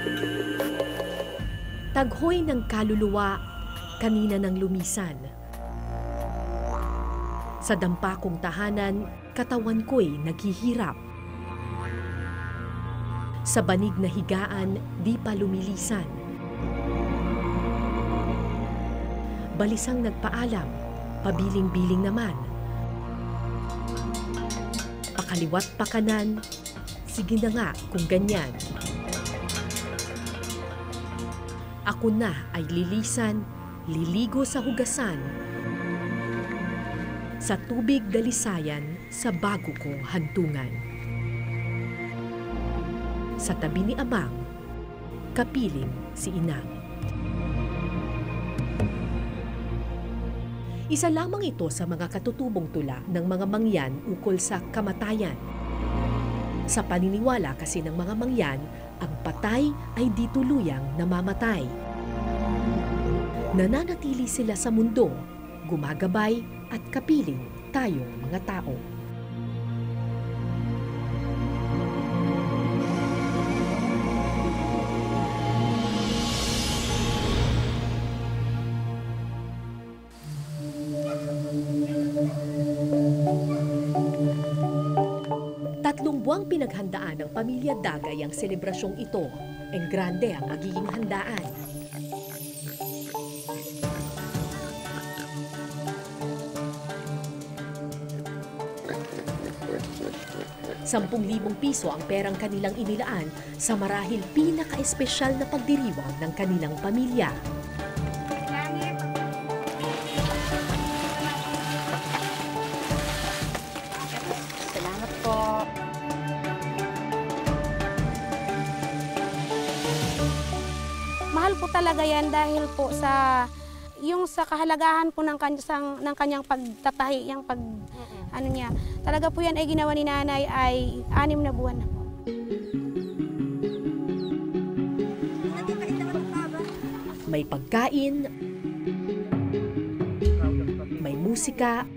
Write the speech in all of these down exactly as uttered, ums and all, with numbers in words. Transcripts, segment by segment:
Taghoy ng kaluluwa, kanina ng lumisan. Sa dampa kong tahanan, katawan ko'y naghihirap. Sa banig na higaan, di pa lumilisan. Balisang nagpaalam, pabiling-biling naman. Pakaliwat pakanan, sige na nga kung ganyan. Ako na ay lilisan, liligo sa hugasan, sa tubig dalisayan sa bago kong hantungan. Sa tabi ni Amang, kapiling si Inang. Isa lamang ito sa mga katutubong tula ng mga mangyan ukol sa kamatayan. Sa paniniwala kasi ng mga mangyan, ang patay ay di tuluyang namamatay. Nananatili sila sa mundo, gumagabay at kapiling tayong mga tao. Tatlong buwang pinaghandaan ng pamilya Dagay ang selebrasyong ito. Ang grande ang magiging handaan. Sampung libong piso ang perang kanilang inilaan sa marahil pinaka-espesyal na pagdiriwang ng kanilang pamilya. Salamat po. Mahal po talaga yan dahil po sa yung sa kahalagahan po ng kanyang, ng kanyang pagtatahi, yung pag ano niya. Talaga po yan ay ginawa ni nanay ay anim na buwan na po. May pagkain, may musika,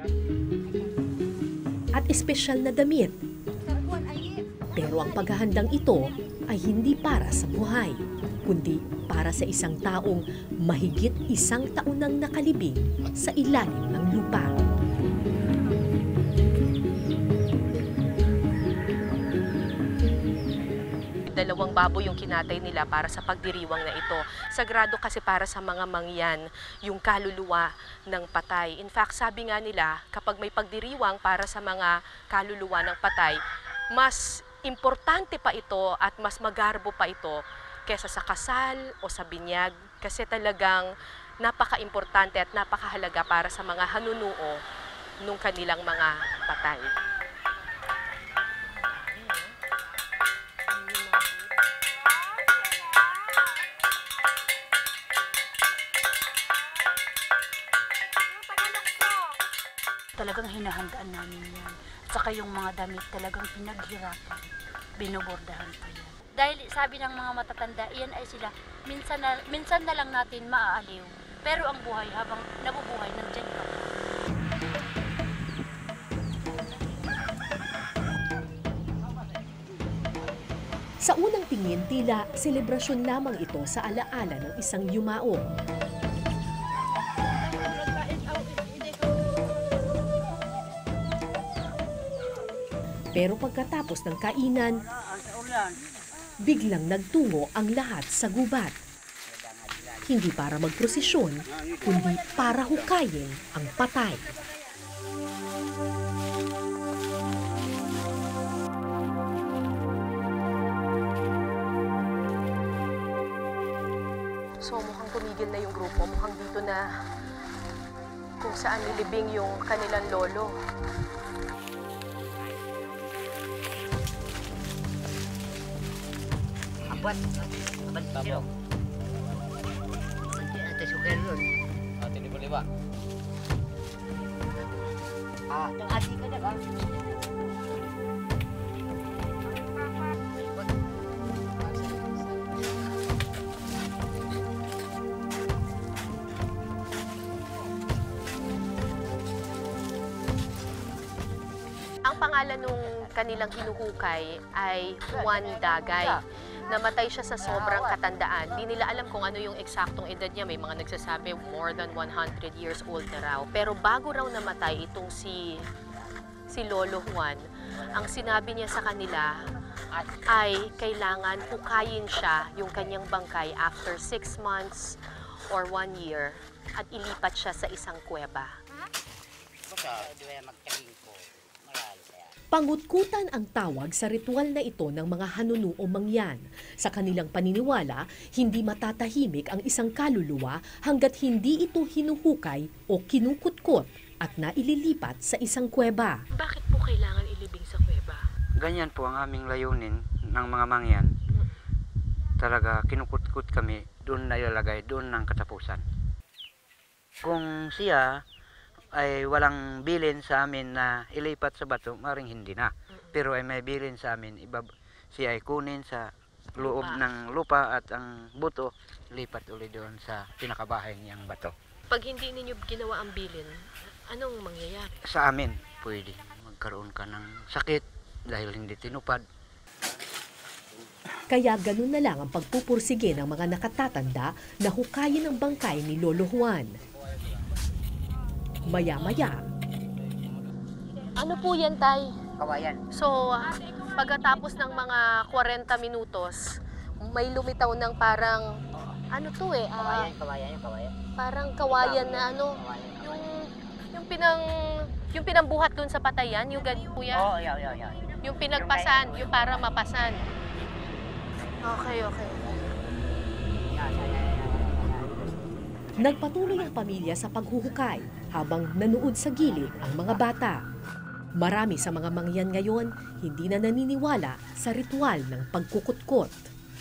at espesyal na damit. Pero ang paghahandang ito ay hindi para sa buhay, kundi para sa isang taong mahigit isang taon nang nakalibing sa ilalim ng lupa. Dalawang baboy yung kinatay nila para sa pagdiriwang na ito. Sagrado kasi para sa mga mangyan yung kaluluwa ng patay. In fact, sabi nga nila, kapag may pagdiriwang para sa mga kaluluwa ng patay, mas importante pa ito at mas magarbo pa ito kesa sa kasal o sa binyag. Kasi talagang napaka-importante at napakahalaga para sa mga hanunuo nung kanilang mga patay. Talagang hinahandaan namin yan. At saka yung mga damit talagang pinaghirapan. Binobordahan pa yan. Dahil sabi ng mga matatanda, iyan ay sila, minsan na, minsan na lang natin maaaliw. Pero ang buhay habang nabubuhay, nandiyan ka. Sa unang tingin, tila selebrasyon lamang ito sa alaala ng isang yumao. Pero pagkatapos ng kainan, biglang nagtungo ang lahat sa gubat. Hindi para magprosesyon, kundi para hukayin ang patay. So mukhang tumigil na yung grupo, mukhang dito na kung saan nilibing yung kanilang lolo. Buat, abad babo. Ate suker yun. Ate ni boleh ba? Ah, tong ati ka na ba? Ang pangalan nung kanilang hinuhukay ay Juan Dagay. Namatay siya sa sobrang katandaan. Di nila alam kung ano yung eksaktong edad niya. May mga nagsasabi more than one hundred years old na raw. Pero bago raw namatay itong si si Lolo Juan, ang sinabi niya sa kanila ay kailangan hukayin siya yung kanyang bangkay after six months or one year at ilipat siya sa isang kuweba. Pangutkutan ang tawag sa ritual na ito ng mga hanuno o mangyan. Sa kanilang paniniwala, hindi matatahimik ang isang kaluluwa hanggat hindi ito hinuhukay o kinukutkot at naililipat sa isang kuweba. Bakit po kailangan ilibing sa kuweba? Ganyan po ang aming layunin ng mga mangyan. Talaga kinukutkot kami, doon na ilalagay, doon ng katapusan. Kung siya ay walang bilin sa amin na ilipat sa bato, maring hindi na. Pero ay may bilin sa amin, ibab siya ay kunin sa loob Lupa. ng lupa at ang buto, lipat ulit doon sa pinakabahay niyang bato. Pag hindi ninyo ginawa ang bilin, anong mangyayari? Sa amin, pwede magkaroon ka ng sakit dahil hindi tinupad. Kaya ganun na lang ang pagpupursige ng mga nakatatanda na hukayin ang bangkay ni Lolo Juan. Maya-maya, Ano po yan, Tay? Kawayan. So, ah, pagkatapos ng mga forty minutos, may lumitaw ng parang, ano to eh, ah, Kawayan, kawayan, yung kawayan. parang kawayan na ano, Kawayan. yung, yung pinang, yung pinambuhat dun sa patayan, yung ganyan, kuya. Oo, yaw, yaw, yaw. Yung pinagpasan, yung para mapasan. Okay, okay. Yan, yan, yan, yan, yan, yan. nagpatuloy ang pamilya sa paghuhukay habang nanuod sa gilid ang mga bata. Marami sa mga mangyan ngayon hindi na naniniwala sa ritual ng pagkukutkot.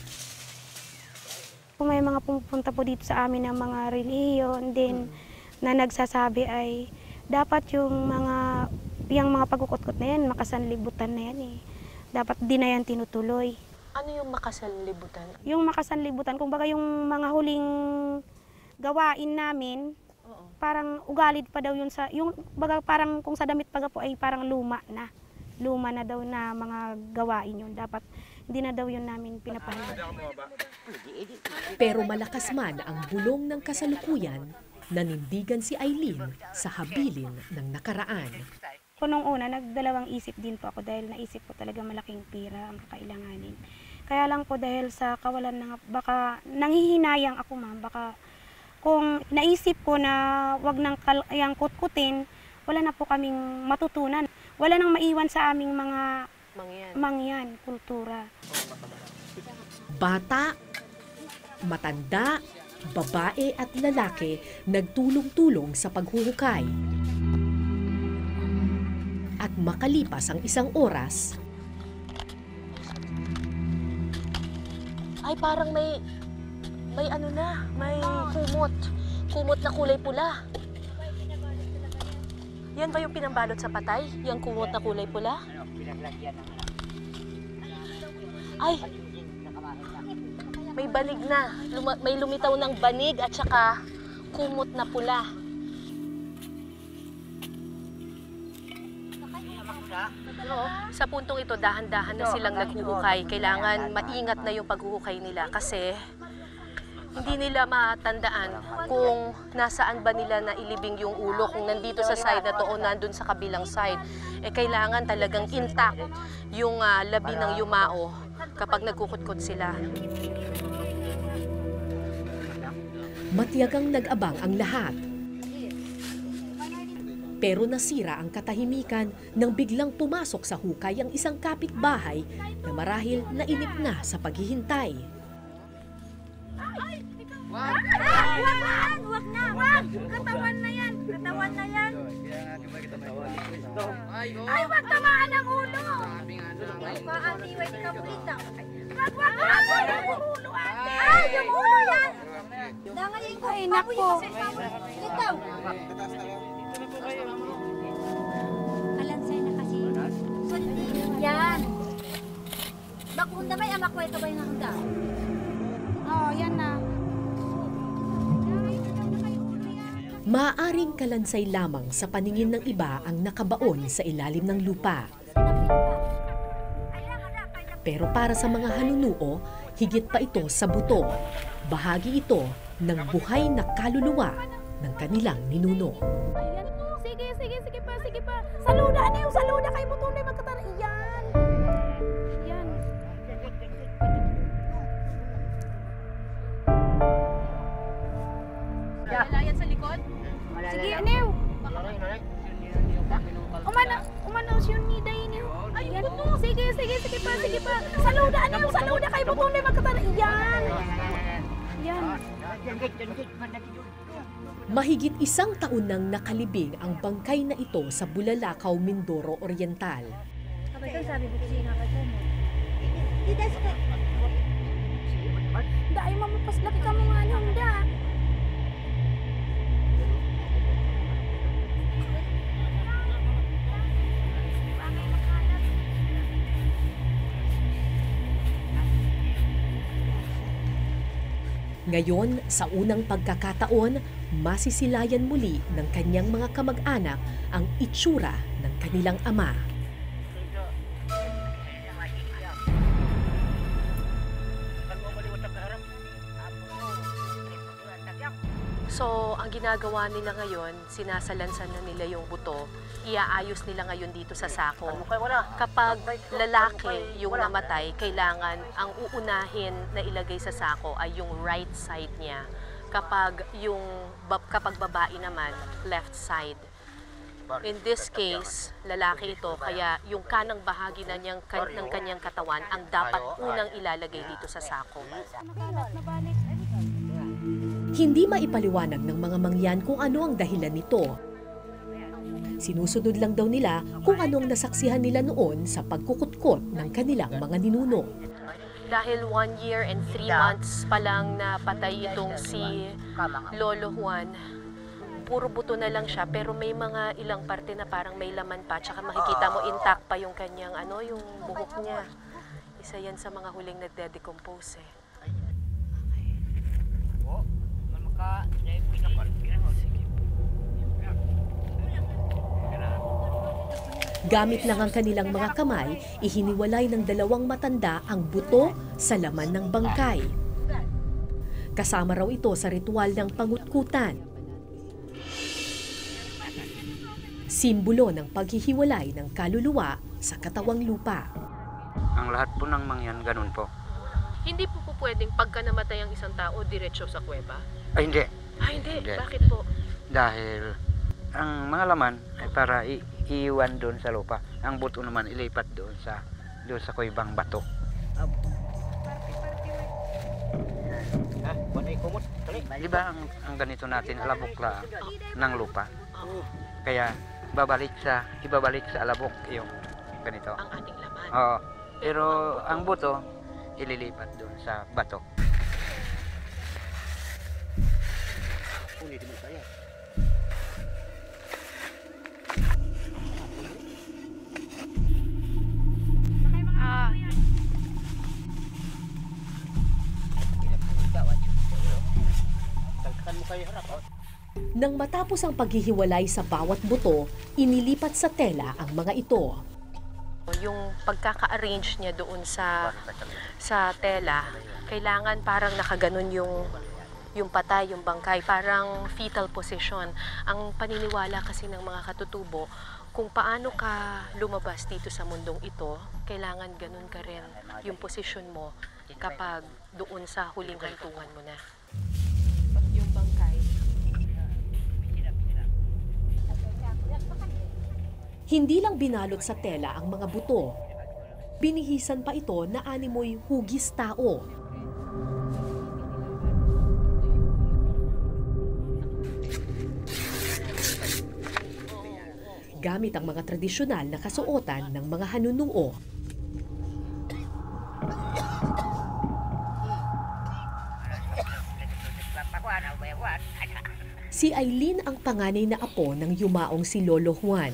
Kung may mga pumupunta po dito sa amin ng mga relihiyon din na nagsasabi ay dapat yung mga yung mga pagkukutkot na yan, makasanlibutan na yan eh. Dapat di na yan tinutuloy. Ano yung makasanlibutan? Yung makasanlibutan, kumbaga yung mga huling gawain namin, Oo. parang ugalid pa daw yun sa, yung baga parang kung sa damit pa po ay parang luma na. Luma na daw na mga gawain yun. Dapat hindi na daw yun namin pinapahalagahan. Pero malakas man ang bulong ng kasalukuyan, nanindigan si Eileen sa habilin ng nakaraan. Kung nung una, nagdalawang isip din po ako dahil naisip ko talaga malaking pira ang kakailanganin. Kaya lang po dahil sa kawalan ng, baka nanghihinayang ako ma'am, baka kung naisip ko na wag nang kal- yang kutkutin, wala na po kaming matutunan. Wala nang maiwan sa aming mga Mangyan. mangyan, kultura. Bata, matanda, babae at lalaki nagtulong-tulong sa paghuhukay. At makalipas ang isang oras, Ay, parang may, may ano na, may kumot. Kumot na kulay pula. Yan ba yung pinambalot sa patay? Yung kumot na kulay pula? Ano, pinaglagyan ng ano. Ay, may banig na. Luma- may lumitaw ng banig at saka kumot na pula. Oo. Sa puntong ito, dahan-dahan na silang naghuhukay. Kailangan maingat na yung paghuhukay nila kasi hindi nila matandaan kung nasaan ba nila na ilibing yung ulo, kung nandito sa side na to o nandun sa kabilang side. Eh, kailangan talagang intact yung ah, labi ng yumao kapag nagkukutkot sila. matiyagang nag-abang ang lahat. Pero nasira ang katahimikan nang biglang pumasok sa hukay ang isang kapitbahay na marahil nainip na sa paghihintay. Wag! Wag! Wag na! Wag! Katawan na yan! Katawan na yan! Ay, wag tamaan ang ulo! Ay, paanti, wait ka plita. Wag! Wag! Wag! Yung ulo, ate! Ay, yung ulo yan! Dangayin ko! Ay, naku. Litaw! Kalansay na kasi. Yan! Bakunda ba yung amak ko? Ito ba yung nakunda? Oo, yan na. Maaaring kalansay lamang sa paningin ng iba ang nakabaon sa ilalim ng lupa. Pero para sa mga hanunuo, higit pa ito sa buto. Bahagi ito ng buhay na kaluluwa ng kanilang ninuno. Ayan. Sige, sige, sige pa, sige pa. Saluda, ano yung saluda kay Butunday magkatara. Yan. Yan. Malalayan sa likod? Sige, ano? Umano, umano yun ni Day niyo. Ayan. Sige, sige, sige pa, sige pa. Saluda, ano yung saluda kay Butunday magkatara. Yan. Yan. Mahigit isang taon nang nakalibing ang bangkay na ito sa Bulalakaw, Mindoro Oriental. Dahil mamapas laki ka mo nga niyong da. Ngayon, sa unang pagkakataon, masisilayan muli ng kanyang mga kamag-anak ang itsura ng kanilang ama. So, ang ginagawa nila ngayon, sinasalansan na nila yung buto, iaayos nila ngayon dito sa sako. Kapag lalaki yung namatay, kailangan ang uunahin na ilagay sa sako ay yung right side niya. Kapag yung kapag babae naman, left side. In this case, lalaki ito, kaya yung kanang bahagi na niyang, ng kanyang katawan ang dapat unang ilalagay dito sa sako. Hindi maipaliwanag ng mga mangyan kung ano ang dahilan nito. Sinusunod lang daw nila kung anong nasaksihan nila noon sa pagkukutkot ng kanilang mga ninuno. Dahil one year and three months pa lang na patay itong si Lolo Juan, puro buto na lang siya, pero may mga ilang parte na parang may laman pa, tsaka makikita mo intact pa yung kanyang ano, yung buhok niya. Isa yan sa mga huling nagde-decompose eh. Gamit lang ang kanilang mga kamay, ihiniwalay ng dalawang matanda ang buto sa laman ng bangkay. Kasama raw ito sa ritual ng pangutkutan. Simbolo ng paghihiwalay ng kaluluwa sa katawang lupa. Ang lahat po ng mangyan, ganun po. Hindi po po pwedeng pagka namatay ang isang tao, diretso sa kuweba? Ay, hindi. Ah, hindi. Hindi. Bakit po? Dahil ang mga laman ay para i- iiwan doon sa lupa. Ang buto naman ilipat doon sa doon sa kuibang bato. Di ba ang, ang ganito natin alabok lang ng lupa? Kaya babalik sa ibabalik sa alabok yung ganito. Ang ating laman. Oo. Pero ang buto ililipat doon sa bato. Nang matapos ang paghihiwalay sa bawat buto, inilipat sa tela ang mga ito. Yung pagkaka-arrange niya doon sa sa tela, kailangan parang nakaganon yung yung patay, yung bangkay, parang fetal position. Ang paniniwala kasi ng mga katutubo, kung paano ka lumabas dito sa mundong ito, kailangan ganun ka rin yung posisyon mo kapag doon sa huling hantungan mo na. Yung bangkay. Hindi lang binalot sa tela ang mga buto. Binihisan pa ito na animoy hugis tao. Gamit ang mga tradisyonal na kasuotan ng mga hanunuo. Si Aileen ang panganay na apo ng yumaong si Lolo Juan.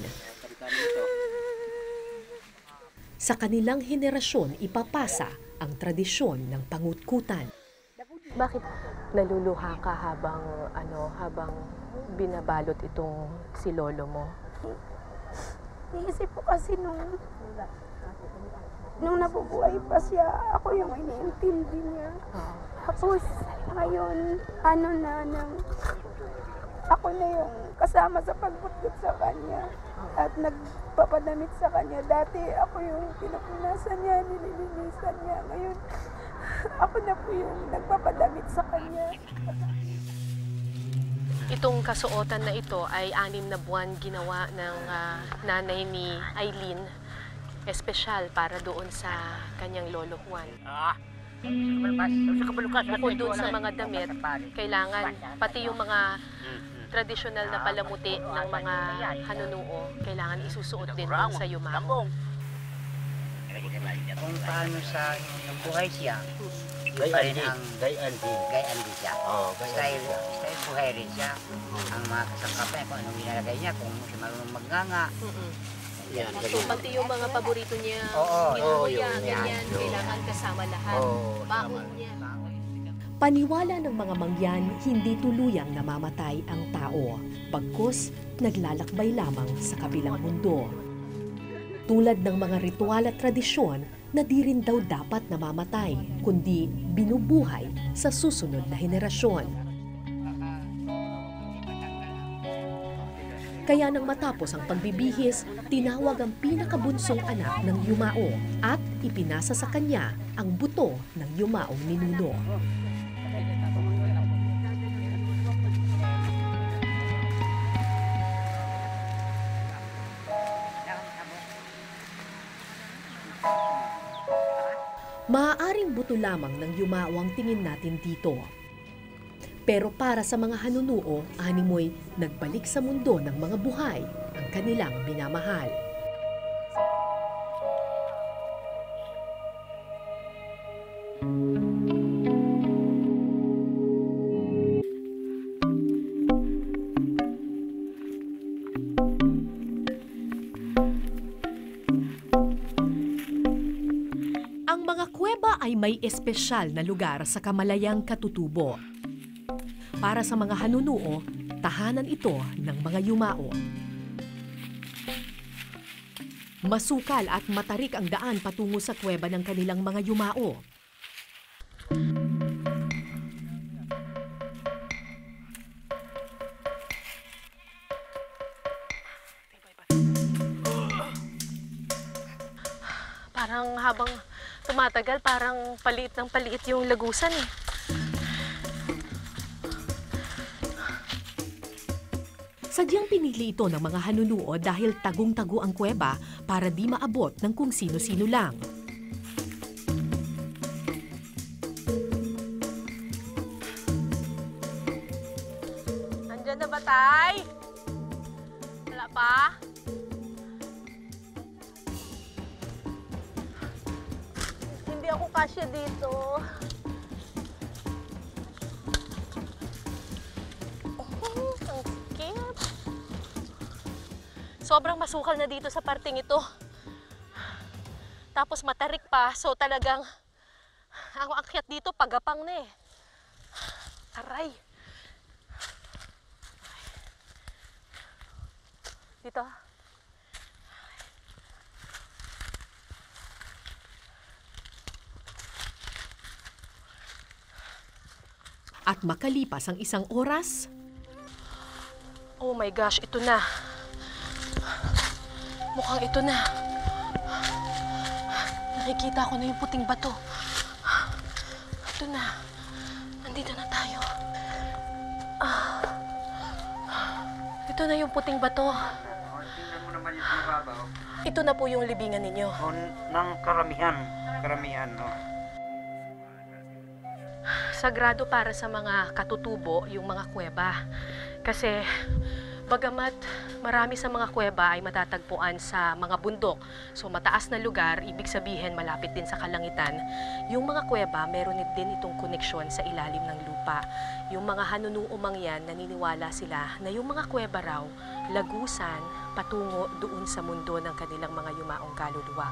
Sa kanilang henerasyon, ipapasa ang tradisyon ng pangutkutan. Bakit naluluha ka habang ano habang binabalot itong si lolo mo? Iisip ko kasi nung nung nabubuhay pa siya, ako yung iniintindi niya. Tapos, ngayon, ano na, nang, ako na yung kasama sa pagbutgot sa kanya at nagpapadamit sa kanya. Dati, ako yung pinupunasan niya, nililinisan niya. Ngayon, ako na po yung nagpapadamit sa kanya. Itong kasuotan na ito ay anim na buwan ginawa ng ah, nanay ni Eileen, espesyal para doon sa kanyang lolo Juan. Ah. Sa kabalukas. Bukod doon sa mga damit, kailangan pati yung mga tradisyonal na palamuti ng mga hanunuo, kailangan isusuot din doon sa yumao. Kung paano sa nung buhay siya, Gay pa rin Andy. ang Gay Andy. gayaan din siya. Oo, gay Style, Andy siya. style buhay rin siya. Ang mga kasangkapan, kung anong nilalagay niya, kung siya marunong magnganga. Mm-mm. Yan, So, ganyan. pati yung mga paborito niya, Oo, ginuya, oo, yun, ganyan, yan, yun. kailangan kasama lahat. Oo, Baon tama. niya. Paniwala ng mga mangyan, hindi tuluyang namamatay ang tao, bagkus naglalakbay lamang sa kabilang mundo. Tulad ng mga ritual at tradisyon na di rin daw dapat namamatay, kundi binubuhay sa susunod na henerasyon. Kaya nang matapos ang pagbibihis, tinawag ang pinakabunsong anak ng yumao at ipinasa sa kanya ang buto ng yumaong ninuno. Maaaring buto lamang ng yumao ang tingin natin dito. Pero para sa mga hanunuo, animoy nagbalik sa mundo ng mga buhay ang kanilang minamahal. Ang mga kuweba ay may espesyal na lugar sa Kamalayang Katutubo. Para sa mga hanunuo, tahanan ito ng mga yumao. Masukal at matarik ang daan patungo sa kuweba ng kanilang mga yumao. Parang habang tumatagal, parang paliit ng paliit yung lagusan eh. Sadyang pinili ito ng mga hanunuo dahil tagong-tago ang kuweba para di maabot ng kung sino-sino lang. Nandyan na ba, Tay? Wala pa? Hindi ako kasya dito. Oh, ang sikip. Sobrang masukal na dito sa parting ito. Tapos matarik pa, so talagang ang akyat dito pagapang na eh. Aray. Dito. At makalipas ang isang oras, Oh my gosh, ito na. Mukhang ito na. Nakikita ko na yung puting bato. Ito na. Nandito na tayo. Ah. Ito na yung puting bato. Tingnan mo naman yung mababaw. Ito na po yung libingan ninyo. O, ng karamihan. Karamihan, no? Sagrado para sa mga katutubo yung mga kuweba. Kasi bagamat marami sa mga kuweba ay matatagpuan sa mga bundok, so mataas na lugar, ibig sabihin malapit din sa kalangitan, yung mga kuweba meron din itong koneksyon sa ilalim ng lupa. Yung mga hanunuumang yan, naniniwala sila na yung mga kuweba raw, lagusan patungo doon sa mundo ng kanilang mga yumaong kaluluwa.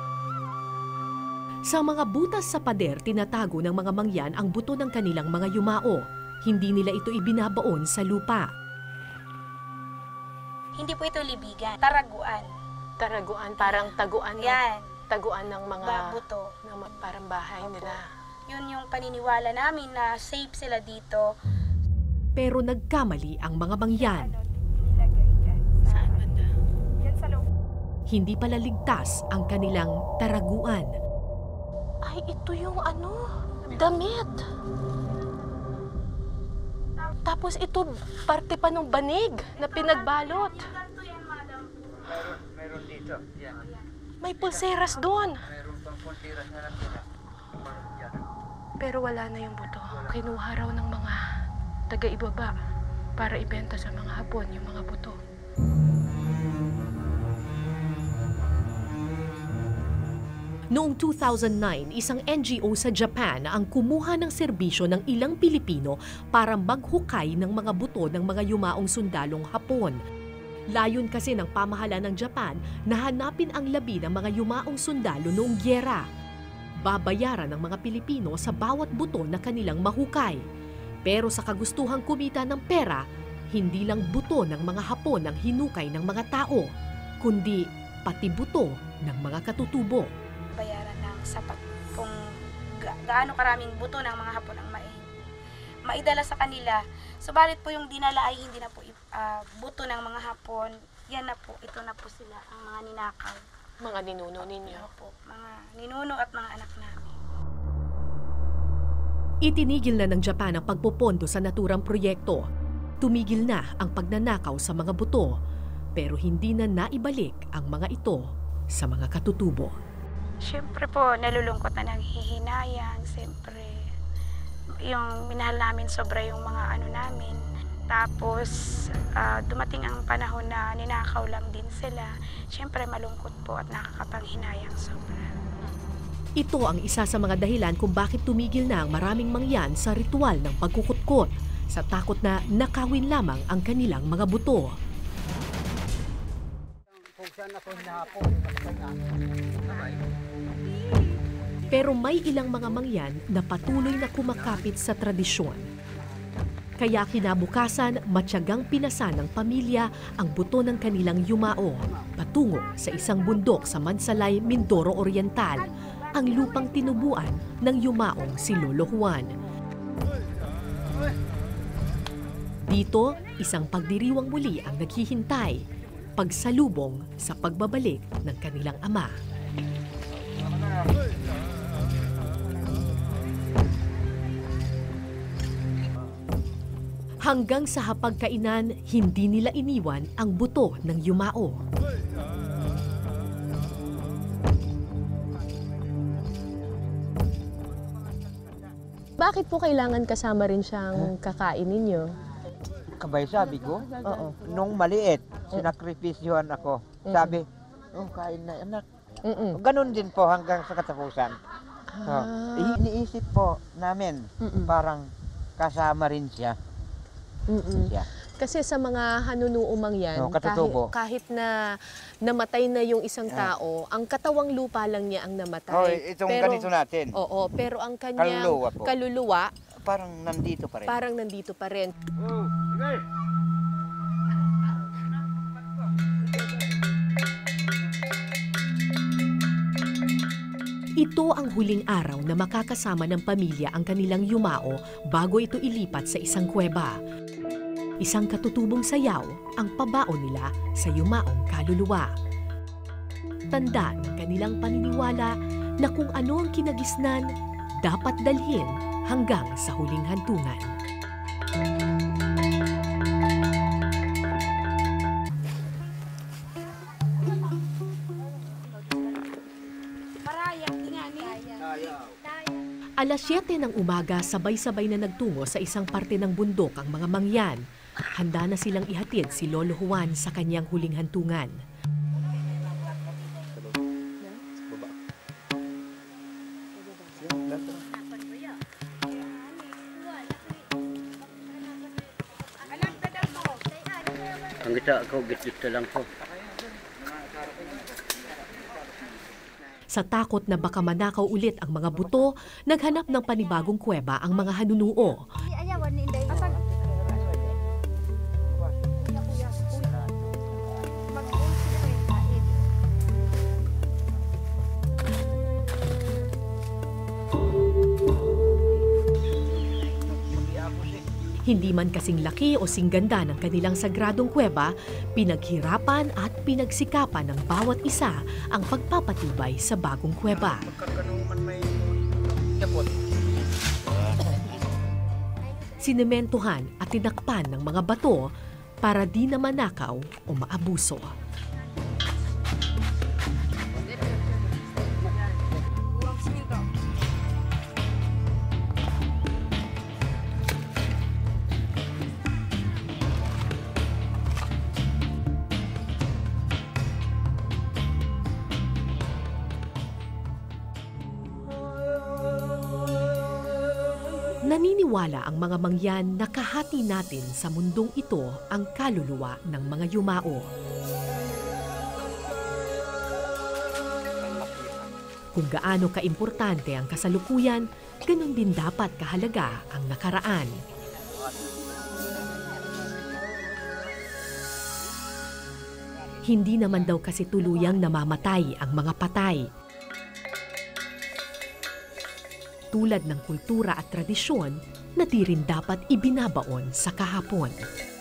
sa mga butas sa pader tinatago ng mga mangyan ang buto ng kanilang mga yumao. Hindi nila ito ibinabaon sa lupa. Hindi po ito libigan, taraguan. Taraguan, parang taguan. no? Yan. taguan ng mga Babuto. ng ma- parang bahay Opo. nila. Yun yung paniniwala namin na safe sila dito. Pero nagkamali ang mga mangyan. Saan banda? Hindi pala ligtas ang kanilang taraguan. Ay, ito yung ano, damit. Tapos ito, parte pa ng banig na pinagbalot. Meron, meron dito. Yan. May pulseras doon. Meron pang pulseras na natira. Yan. Pero wala na yung buto. Kinuha raw ng mga taga-ibaba para ibenta sa mga Hapon yung mga buto. Noong two thousand nine, isang N G O sa Japan ang kumuha ng serbisyo ng ilang Pilipino para maghukay ng mga buto ng mga yumaong sundalong Hapon. Layon kasi ng pamahalaan ng Japan na hanapin ang labi ng mga yumaong sundalo noong gyera. Babayaran ng mga Pilipino sa bawat buto na kanilang mahukay. Pero sa kagustuhang kumita ng pera, hindi lang buto ng mga Hapon ang hinukay ng mga tao, kundi pati buto ng mga katutubo. Bayaran ng sapat kung ga- gaano karaming buto ng mga Hapon ang mai maidala sa kanila. Subalit po yung dinala ay hindi na po uh, buto ng mga Hapon. Yan na po, ito na po sila ang mga ninakaw. Mga ninuno ninyo. Po, mga ninuno at mga anak namin. Itinigil na ng Japan ang pagpopondo sa naturang proyekto. Tumigil na ang pagnanakaw sa mga buto, pero hindi na naibalik ang mga ito sa mga katutubo. Siyempre po, nalulungkot na nanghihinayang. Siyempre, yung minahal namin sobra yung mga ano namin. Tapos, ah, dumating ang panahon na ninakaw lang din sila. Siyempre, malungkot po at nakakapanghinayang sobra. Ito ang isa sa mga dahilan kung bakit tumigil na ang maraming mangyan sa ritual ng pagkukutkot sa takot na nakawin lamang ang kanilang mga buto. Pero may ilang mga mangyan na patuloy na kumakapit sa tradisyon. Kaya kinabukasan, matyagang pinasa ng pamilya ang buto ng kanilang yumao patungo sa isang bundok sa Mansalay, Mindoro Oriental, ang lupang tinubuan ng yumaong si Lolo Juan. Dito, isang pagdiriwang muli ang naghihintay, pagsalubong sa pagbabalik ng kanilang ama. Hanggang sa hapagkainan, hindi nila iniwan ang buto ng yumao. Bakit po kailangan kasama rin siyang kakain ninyo? Kabay sabi ko, Oo. nung maliit, sinakripisyohan ako. Sabi, oh, kain na anak. Mm-mm. Ganon din po hanggang sa katapusan. So, Ah. iniisip po namin, Mm-mm. parang kasama rin siya. Mm-mm. siya. Kasi sa mga hanunuumang yan, Oo, kahit, katutubo. kahit na namatay na yung isang Ah. tao, ang katawang lupa lang niya ang namatay. Oh, itong pero, ganito natin, Oo, pero ang kanyang Kaluluwa po. kaluluwa, parang nandito pa rin. parang nandito pa rin. Oh, sige. Ito ang huling araw na makakasama ng pamilya ang kanilang yumao bago ito ilipat sa isang kuweba. Isang katutubong sayaw ang pabaon nila sa yumaong kaluluwa. Tanda ng kanilang paniniwala na kung ano ang kinagisnan, dapat dalhin hanggang sa huling hantungan. Alas siyete ng umaga, sabay-sabay na nagtungo sa isang parte ng bundok ang mga mangyan. Handa na silang ihatid si Lolo Juan sa kanyang huling hantungan. Ang kita ako, git-git lang po. Sa takot na baka manakaw ulit ang mga buto, naghanap ng panibagong kuweba ang mga hanunuo. Hindi man kasing laki o singganda ng kanilang sagradong kuweba, pinaghirapan at pinagsikapan ng bawat isa ang pagpapatibay sa bagong kuweba. Sinementuhan at tinakpan ng mga bato para di na manakaw o maabuso. Naniniwala ang mga mangyan na kahati natin sa mundong ito ang kaluluwa ng mga yumao. Kung gaano kaimportante ang kasalukuyan, ganun din dapat kahalaga ang nakaraan. Hindi naman daw kasi tuluyang namamatay ang mga patay. Tulad ng kultura at tradisyon na di rin dapat ibinabaon sa kahapon.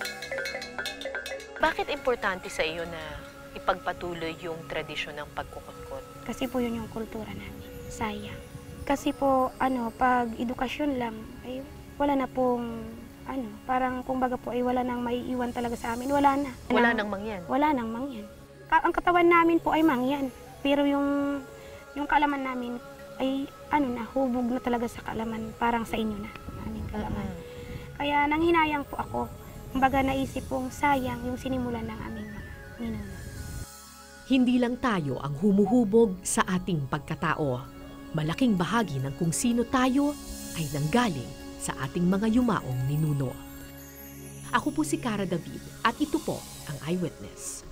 Bakit importante sa iyo na ipagpatuloy yung tradisyon ng pagkukutkot? Kasi po yun yung kultura namin. Sayang. Kasi po, ano, pag edukasyon lang, ay wala na pong, ano, parang kumbaga po ay wala nang maiiwan talaga sa amin. Wala na. Wala Nang- nang mangyan. Wala nang mangyan. Ka- ang katawan namin po ay mangyan. Pero yung, yung kaalaman namin ay ano na, hubog na talaga sa kaalaman. Parang sa inyo na, aming kaalaman. Kaya nanghinayang po ako. Kumbaga naisip pong sayang yung sinimulan ng aming mga ninuno. Hindi lang tayo ang humuhubog sa ating pagkatao. Malaking bahagi ng kung sino tayo ay nanggaling sa ating mga yumaong ninuno. Ako po si Cara David at ito po ang Eyewitness.